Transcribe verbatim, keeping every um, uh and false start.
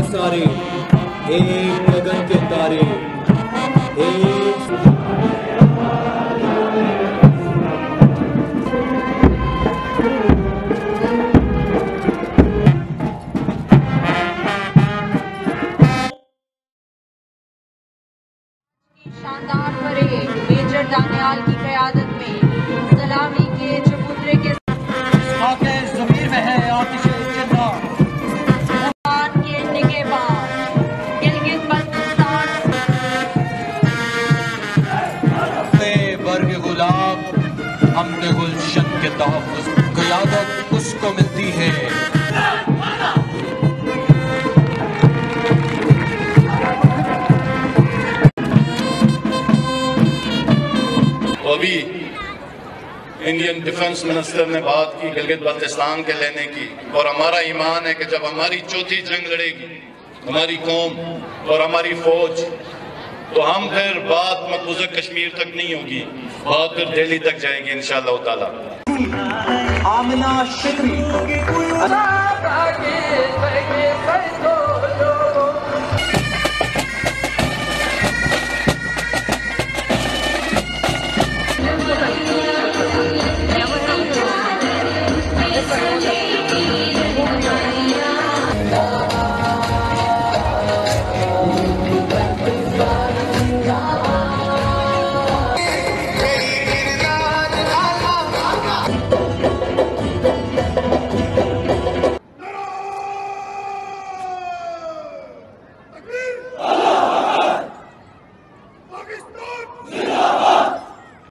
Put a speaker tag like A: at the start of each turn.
A: सारे, एक गगन के तारे, एक
B: शानदार परेड मेजर दानियाल की क़यादत में सलामी के चबूतरे के
C: आके ज़मीर में है आतिशे जिंदा
B: के निगहबान गिलगित बल्तिस्तान
C: पे बर्ग गुलाब हमने गुलशन के तहफ़्फ़ुज़ क़यादत उसको मिलती है।
D: अभी इंडियन डिफेंस मिनिस्टर ने बात की गिलगित बल्तिस्तान के लेने की, और हमारा ईमान है कि जब हमारी चौथी जंग लड़ेगी हमारी कौम और हमारी फौज, तो हम फिर बात मकबूजा कश्मीर तक नहीं होगी, बात फिर दिल्ली तक जाएगी इंशाअल्लाह ताला।
C: आमिना शिकरी
E: Pakistan!